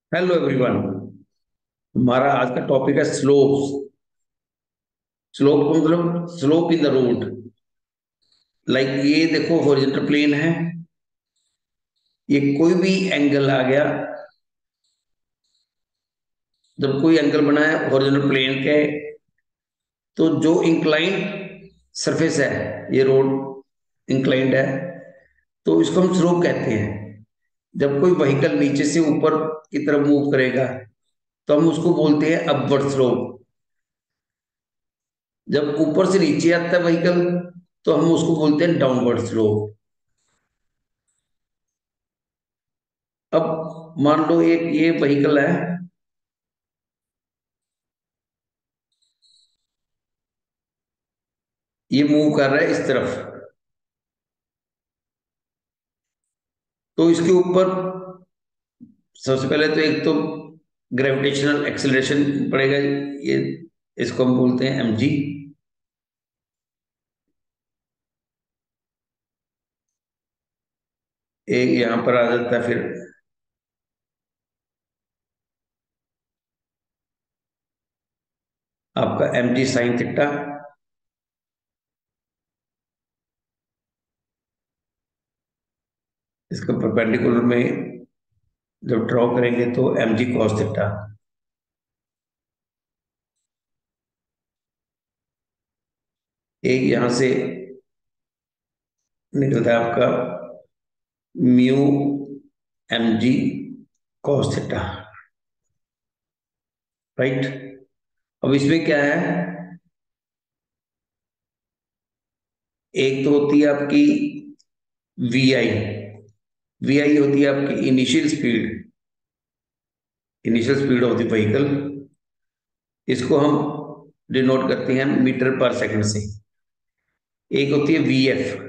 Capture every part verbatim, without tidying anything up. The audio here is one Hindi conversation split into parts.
Hello everyone. हमारा आज का टॉपिक है स्लोप्स। स्लोप को मतलब slope in the road. Like ये देखो हॉरिजॉन्टल प्लेन है। ये कोई भी एंगल आ गया। जब कोई एंगल बना है हॉरिजॉन्टल प्लेन के, तो जो इंक्लाइंड सरफेस है, ये रोड इंक्लाइंड है, तो इसको हम स्लोप कहते हैं। जब कोई व्हीकल नीचे से ऊपर की तरफ मूव करेगा, तो हम उसको बोलते हैं अपवर्ड स्लोप। जब ऊपर से नीचे आता है व्हीकल, तो हम उसको बोलते हैं डाउनवर्ड स्लोप। अब मान लो एक ये व्हीकल है, ये मूव कर रहा है इस तरफ, तो इसके ऊपर सबसे पहले तो एक तो ग्रेविटेशनल एक्सेलरेशन पड़ेगा। ये इसको हम बोलते हैं एमजी। एक यहां पर आ जाता है फिर आपका एम जी साइन थीटा। इसका परपेंडिकुलर में जब ड्रॉ करेंगे तो एम जी कॉस थीटा। एक यहां से निकलता है आपका mu m g cos theta. Right. अब इसमें क्या है, एक तो होती है आपकी वी आई। वी आई होती है आपकी initial speed, initial speed of the vehicle. इसको हम डिनोट करते हैं मीटर पर सेकंड से। एक होती है v f,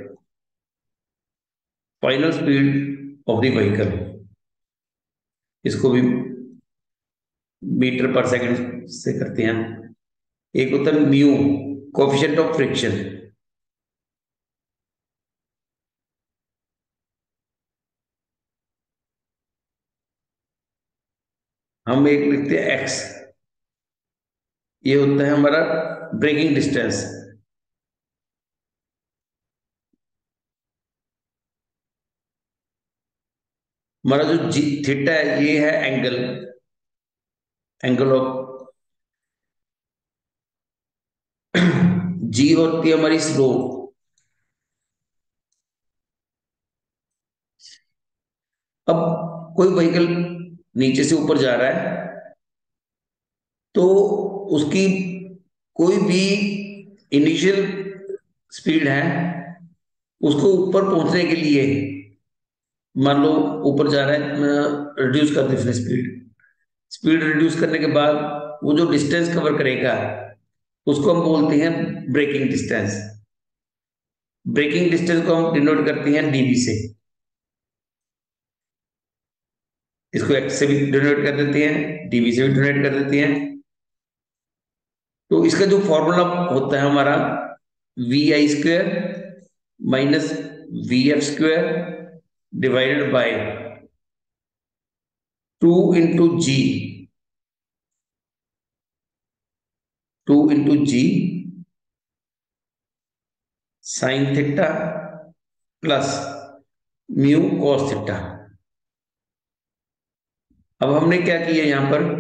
final speed of the vehicle. इसको भी मीटर पर सेकंड से करते हैं। एक होता है म्यू, कोफिशिएंट ऑफ फ्रिक्शन। हम एक लिखते हैं एक्स, ये होता है हमारा ब्रेकिंग डिस्टेंस। हमारा जो जी थीटा है, ये है एंगल, एंगल ऑफ जी होती है हमारी स्लोप। अब कोई व्हीकल नीचे से ऊपर जा रहा है, तो उसकी कोई भी इनिशियल स्पीड है, उसको ऊपर पहुंचने के लिए मान लो ऊपर जा रहा है, रिड्यूस कर दे स्पीड। स्पीड रिड्यूस करने के बाद वो जो डिस्टेंस कवर करेगा, उसको हम बोलते हैं ब्रेकिंग डिस्टेंस। ब्रेकिंग डिस्टेंस को हम डिनोट करते हैं डीबी से। इसको एक्स से भी डिनोट कर देते हैं, डीबी से भी डिनोट कर देते हैं। तो इसका जो फॉर्मूला होता है हमारा, v i square minus v f square divided by two into g. Two into g sine theta plus mu cos theta. अब हमने क्या किया यहां पर,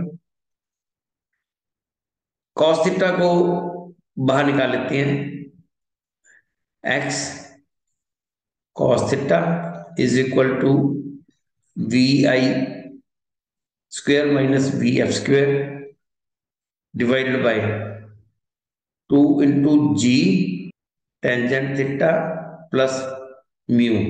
कॉस थीटा को बाहर निकाल लेते हैं। X cos theta is equal to v i square minus v f square divided by two into g tangent theta plus mu.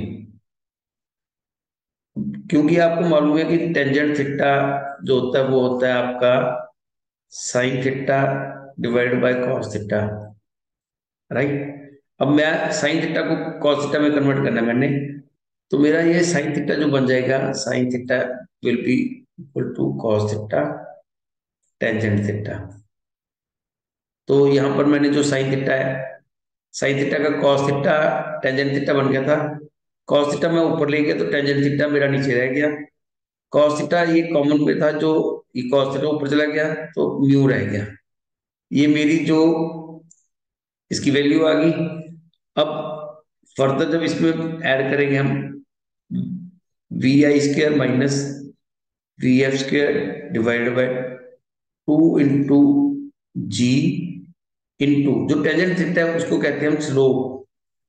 क्योंकि आपको मालूम है कि टेंजेंट थीटा जो होता है वो होता है आपका sine theta divided by cos theta. Right. अब मैं साइन थीटा को कॉस थीटा में कन्वर्ट करना है मैंने, तो मेरा ये साइन थीटा जो बन जाएगा, sine theta will be equal to cos theta tangent theta. तो यहां पर मैंने जो साइन थीटा है, साइन थीटा का कॉस थीटा टेंजेंट थीटा बन गया था। कॉस थीटा मैं ऊपर ले गया तो टेंजेंट थीटा मेरा नीचे रह गया। कॉस थीटा ये कॉमन में था, जो ये कॉस थीटा ऊपर चला गया तो म्यू रह गया। ये मेरी जो इसकी वैल्यू आ गई। अब फर्दर जब इसमें ऐड करेंगे हम v i square minus v f square divided by two into g into जो टेंजेंट थीटा है उसको कहते हैं हम slope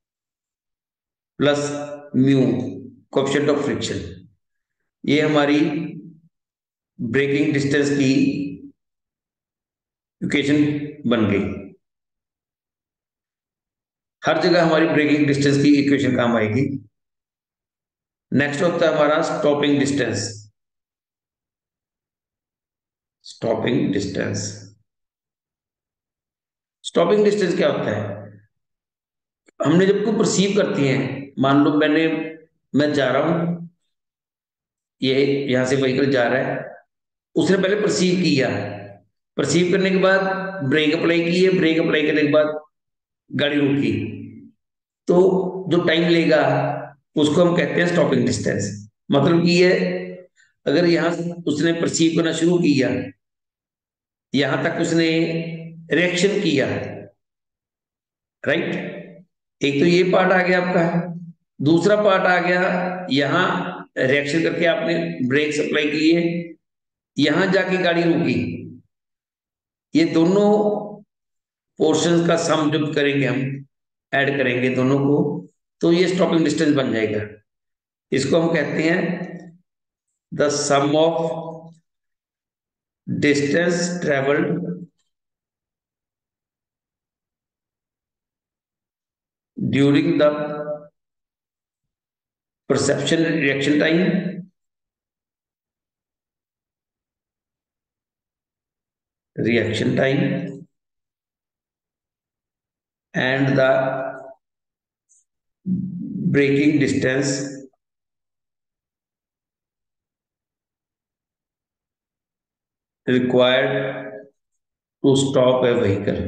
plus mu coefficient of friction. ये हमारी ब्रेकिंग डिस्टेंस की इक्वेशन बन गई। हर जगह हमारी ब्रेकिंग डिस्टेंस की इक्वेशन काम आएगी। नेक्स्ट होता है हमारा stopping distance. Stopping distance stopping distance क्या होता है? हमने जब को परसीव करती हैं, मान लो मैंने मैं जा रहा हूं, ये यहां से व्हीकल जा रहा है, उसने पहले परसीव किया, परसीव करने के बाद ब्रेक अप्लाई की है, ब्रेक अप्लाई करने के बाद गाड़ी रुकी, तो जो टाइम लेगा उसको हम कहते हैं स्टॉपिंग डिस्टेंस। मतलब कि ये अगर यहां उसने परसीव करना शुरू किया, यहां तक उसने रिएक्शन किया, राइट, एक तो ये पार्ट आ गया आपका। दूसरा पार्ट आ गया, यहां रिएक्शन करके आपने ब्रेक अप्लाई किए, यहां जाके गाड़ी रुकी, ये दोनों पोर्शन का सम जब करेंगे हम, ऐड करेंगे दोनों को, तो ये स्टॉपिंग डिस्टेंस बन जाएगा। इसको हम कहते हैं the sum of distance travelled during the perception reaction time reaction time and the braking distance required to stop a vehicle।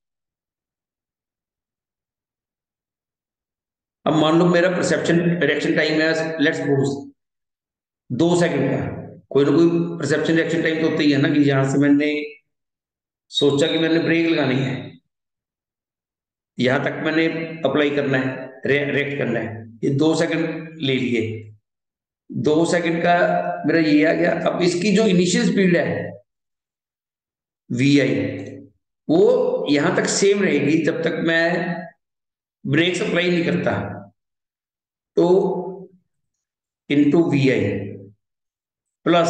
अब मान लो मेरा परसेप्शन रिएक्शन टाइम है, लेट्स सपोज दो सेकंड का। कोई ना कोई परसेप्शन रिएक्शन टाइम तो होता ही है ना, कि यहां से मैंने सोचा कि मैंने ब्रेक लगानी है, यहां तक मैंने अप्लाई करना है, रिएक्ट करना है, ये दो सेकंड ले लिए। दो सेकंड का मेरा ये आ गया। अब इसकी जो इनिशियल स्पीड है वी आई, वो यहां तक सेम रहेगी जब तक मैं ब्रेक अप्लाई नहीं करता। तो इंटू वी आई प्लस,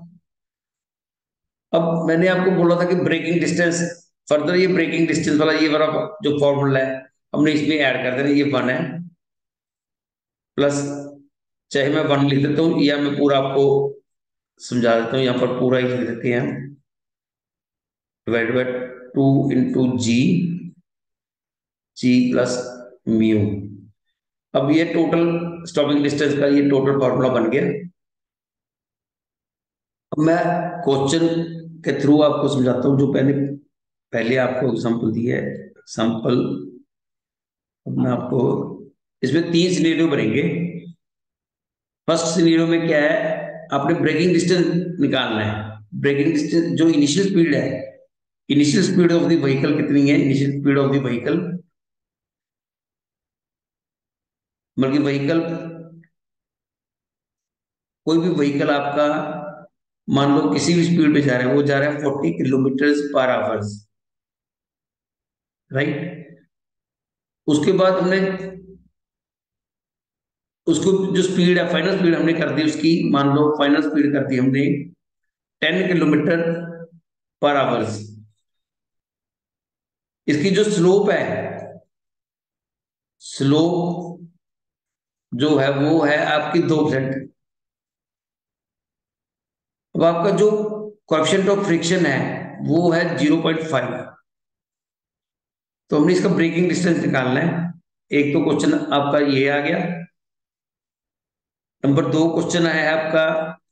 अब मैंने आपको बोला था कि ब्रेकिंग डिस्टेंस, फर्दर ये ब्रेकिंग डिस्टेंस वाला ये वाला जो फॉर्मूला है हमने इसमें ऐड कर देना, ये वन है, प्लस चाहे मैं वन लिख देता हूँ या मैं पूरा आपको समझा देता हूँ, यहाँ पर पूरा ही लिख देते हैं, divide by two into g g plus mu. अब ये टोटल स्टॉपिंग डिस्टेंस का ये टोटल फॉर्मूला बन गया। अब मैं क्वेश्चन के थ्रू आपको समझाता हूँ, जो पहले पहले आपको एग्जांपल दी है। एग्जांपल मैं आपको, इसमें तीन सिनेरियो बनेंगे। फर्स्ट सिनेरियो में क्या है, आपने ब्रेकिंग डिस्टेंस निकालना है। ब्रेकिंग डिस्टेंस जो इनिशियल स्पीड है, initial speed of the vehicle कितनी है, initial speed of the vehicle, बल्कि व्हीकल, कोई भी व्हीकल आपका मान लो किसी भी स्पीड पे जा रहा है, वो जा रहा है forty kilometer per hour, right. उसके बाद हमने उसको जो स्पीड है, फाइनल स्पीड हमने कर दी उसकी, मान लो फाइनल स्पीड कर दी हमने टेन किलोमीटर पर आवर्स। इसकी जो स्लोप है, स्लोप जो है वो है आपकी दो परसेंट। अब आपका जो कोएफिशिएंट ऑफ फ्रिक्शन है वो है जीरो पॉइंट फाइव। तो हमने इसका ब्रेकिंग डिस्टेंस निकालना है। एक तो क्वेश्चन आपका ये आ गया। नंबर दो क्वेश्चन है आपका,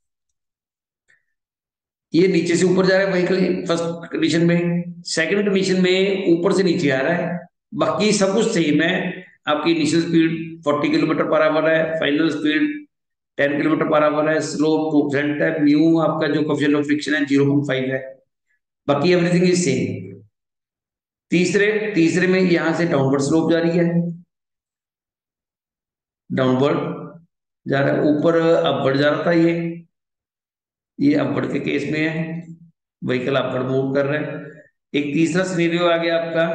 ये नीचे से ऊपर जा रहा है व्हीकल फर्स्ट कंडीशन में, सेकंड कंडीशन में ऊपर से नीचे आ रहा है, बाकी सब कुछ सेम है। आपकी initial speed forty kilometer per hour है, final speed ten kilometer per hour है, स्लोप टू परसेंट है, म्यू आपका जो कोएफिशिएंट ऑफ फ्रिक्शन है जीरो पॉइंट फाइव है, बाकी एवरीथिंग इज सेम। तीसरे तीसरे में यहां से डाउनवर्ड स्लोप जा रही है, डाउनवर्ड जा रहा है, ऊपर अपवर्ड जा रहा था, ये ये अपवर्ड के केस में है, व्हीकल अपवर्ड मूव कर रहे हैं। एक तीसरा सिनेरियो आ गया आपका,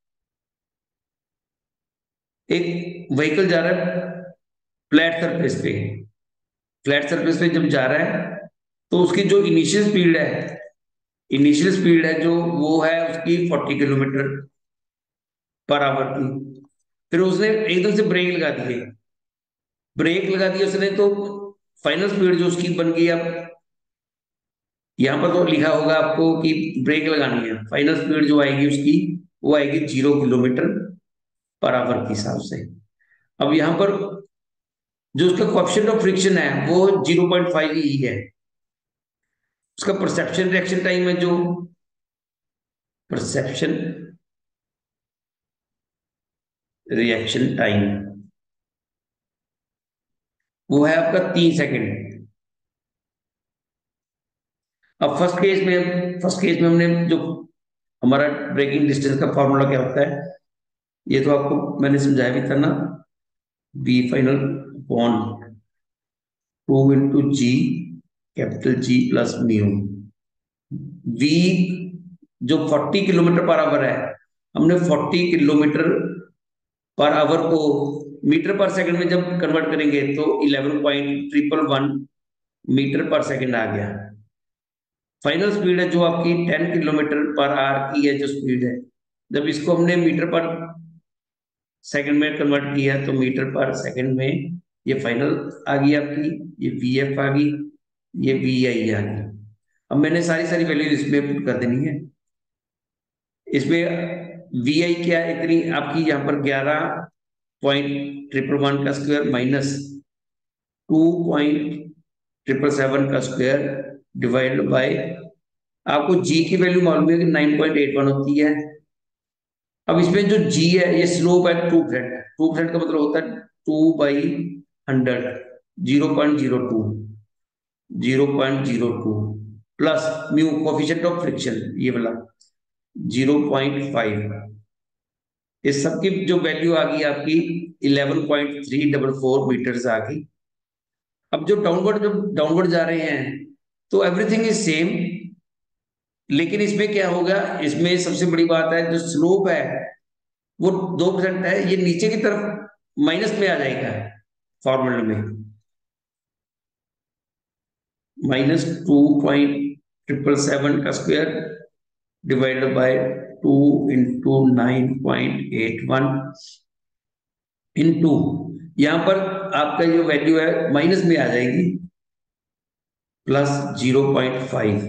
एक व्हीकल जा रहा है फ्लैट सरफेस पे, फ्लैट सरफेस पे जब जा रहा है तो उसकी जो इनिशियल स्पीड है, इनिशियल स्पीड है जो वो है उसकी फोर्टी किलोमीटर पर आवर की। फिर उसने एकदम से ब्रेक लगा दिए, ब्रेक लगा दिया उसने, तो फाइनल स्पीड जो उसकी बन गई, अब यहाँ पर तो लिखा होगा आपको कि ब्रेक लगानी है, फाइनल स्पीड जो आएगी उसकी वो आएगी जीरो किलोमीटर पर आवर के हिसाब से। अब यहाँ पर जो उसका कोएफिशिएंट ऑफ फ्रिक्शन है वो जीरो पॉइंट फाइव ही है, उसका परसेप्शन रिएक्शन टाइम है जो परसेप्शन रिएक्शन टाइम वो है आपका तीन सेकेंड। अब फर्स्ट केस में फर्स्ट केस में हमने जो हमारा ब्रेकिंग डिस्टेंस का फॉर्मूला क्या होता है, ये तो आपको मैंने समझाया भी था ना, v final upon two into g capital g plus mu. V जो फोर्टी किलोमीटर पर आवर है, हमने फोर्टी किलोमीटर पर आवर को मीटर पर सेकंड में जब कन्वर्ट करेंगे तो eleven point triple one meter per second आ गया। फाइनल स्पीड है जो आपकी टेन किलोमीटर पर आवर की है जो स्पीड है, जब इसको हमने मीटर पर सेकंड में कन्वर्ट किया तो मीटर पर सेकंड में ये फाइनल आ गई आपकी, ये वी एफ आ गई, ये वी आई आ गई। अब मैंने सारी सारी वैल्यू इसमें पुट कर देनी है। इसमें वी आई क्या है, इतनी आपकी यहाँ पर ग्यारह पॉइंट ट्रिपल वन का square minus two point triple seven का स्क्वायर डिवाइड बाय, आपको जी की वैल्यू मालूम है कि नाइन पॉइंट एट वन होती है। अब इसमें जो जी है ये स्लोप है टू परसेंट, टू परसेंट का मतलब होता है two by hundred, zero point zero two, zero point zero two plus mu coefficient of friction ये वाला जीरो पॉइंट फाइव, इस सब की जो वैल्यू आ गई आपकी eleven point three double four meters आ गई। अब जो डाउनवर्ड जब डाउनवर्ड जा रहे हैं तो एवरीथिंग इज सेम, लेकिन इसमें क्या होगा, इसमें सबसे बड़ी बात है जो स्लोप है वो दो परसेंट है, ये नीचे की तरफ माइनस में आ जाएगा फॉर्मूले में, minus two point triple seven का square divided by two into nine point eight one into, यहां पर आपका जो वैल्यू है माइनस में आ जाएगी प्लस जीरो पॉइंट फाइव,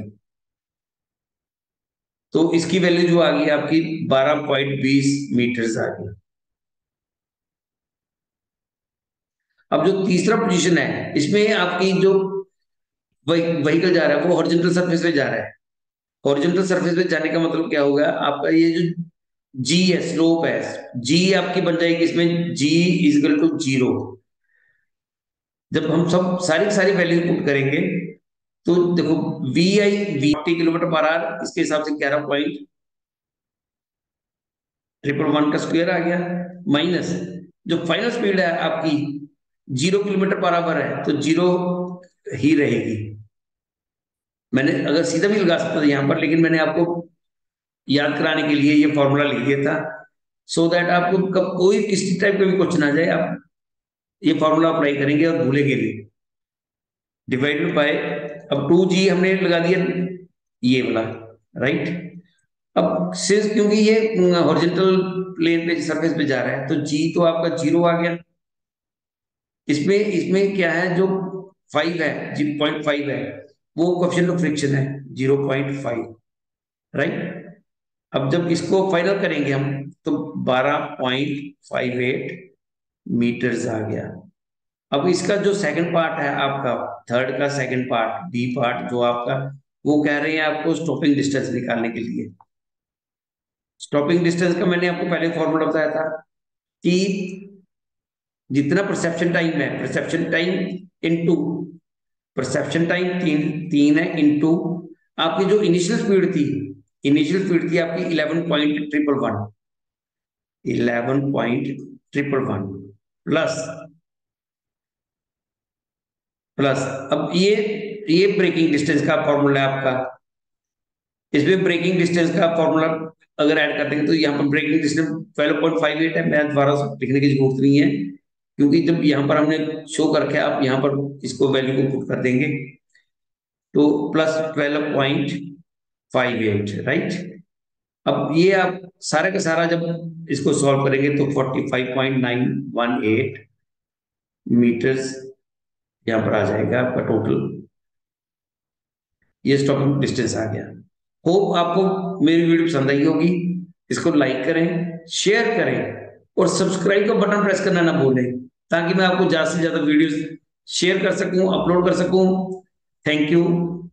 तो इसकी वैल्यू जो आ गई आपकी बारह पॉइंट बीस मीटर्स आ गई। अब जो तीसरा पोजीशन है इसमें आपकी जो व्हीकल जा रहा है वो हॉरिजॉन्टल सरफेस पे जा रहा है, हॉरिजॉन्टल सरफेस पे जाने का मतलब क्या होगा, आपका ये जो जी है स्लोप है, जी आपकी बन जाएगी इसमें जी इजकल टू जीरो। जब हम सब सारी की सारी वैल्यू पुट करेंगे तो देखो v i v forty kilometer per hour, इसके हिसाब से ग्यारह पॉइंट ट्रिपल वन का स्क्वायर आ गया, माइनस जो फाइनल स्पीड है आपकी जीरो किलोमीटर पर आवर है तो जीरो ही रहेगी। मैंने अगर सीधा भी लगा सकता था यहाँ पर, लेकिन मैंने आपको याद कराने के लिए ये फॉर्मूला लिख दिया था, सो दैट आपको कब कोई किसी टाइप का भी क्वेश्चन आ जाए आप ये फॉर्मूला अप्लाई करेंगे और भूलेंगे नहीं। डिवाइडेड बाय, अब टू जी हमने लगा दिया ये वाला, राइट। अब सिंस क्योंकि ये हॉरिजॉन्टल प्लेन पे सरफेस पे जा रहा है तो जी तो आपका जीरो आ गया। इसमें इसमें क्या है जो फाइव है, जी पॉइंट फाइव है वो कोएफिशिएंट ऑफ फ्रिक्शन है जीरो पॉइंट फाइव, राइट। अब जब इसको फाइनल करेंगे हम तो बारह पॉइंट फाइव एट मीटर्स आ गया। अब इसका जो सेकंड पार्ट है आपका, थर्ड का सेकंड पार्ट बी पार्ट जो आपका, वो कह रहे हैं आपको स्टॉपिंग डिस्टेंस निकालने के लिए। स्टॉपिंग डिस्टेंस का मैंने आपको पहले फॉर्मूला बताया था कि जितना परसेप्शन टाइम है, perception time into perception time तीन तीन है, इनटू आपकी जो इनिशियल स्पीड थी, इनिशियल स्पीड थी आपकी eleven point triple one, eleven point triple one plus plus अब ये ये ब्रेकिंग डिस्टेंस का फॉर्मूला है आपका। इसमें ब्रेकिंग डिस्टेंस का फॉर्मूला अगर ऐड कर देंगे तो यहाँ पर braking distance twelve point five eight है। मैं दोबारा लिखने की जरूरत नहीं है, क्योंकि जब यहाँ पर हमने शो करके आप यहाँ पर इसको वैल्यू को पुट कर देंगे तो plus twelve point five eight, right. अब ये आप सारे का सारा जब इसको सॉल्व करेंगे तो forty five point nine one eight meters यहाँ पर आ जाएगा आपका टोटल, ये स्टॉपिंग डिस्टेंस आ गया। होप आपको मेरी वीडियो पसंद आई होगी। इसको लाइक करें, शेयर करें और सब्सक्राइब का बटन प्रेस करना ना भूलें, ताकि मैं आपको ज्यादा से ज्यादा वीडियोस शेयर कर सकूं, अपलोड कर सकूं। Thank you.